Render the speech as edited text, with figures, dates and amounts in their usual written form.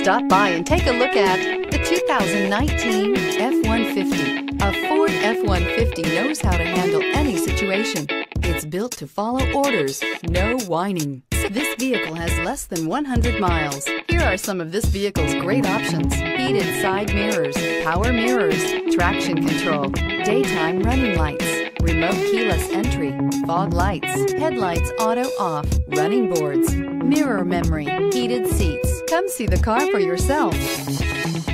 Stop by and take a look at the 2019 F-150. A Ford F-150 knows how to handle any situation. It's built to follow orders, no whining. This vehicle has less than 100 miles. Here are some of this vehicle's great options: heated side mirrors, power mirrors, traction control, daytime running lights, remote keyless entry, fog lights, headlights auto off, running boards, mirror memory, heated seats. Come see the car for yourself.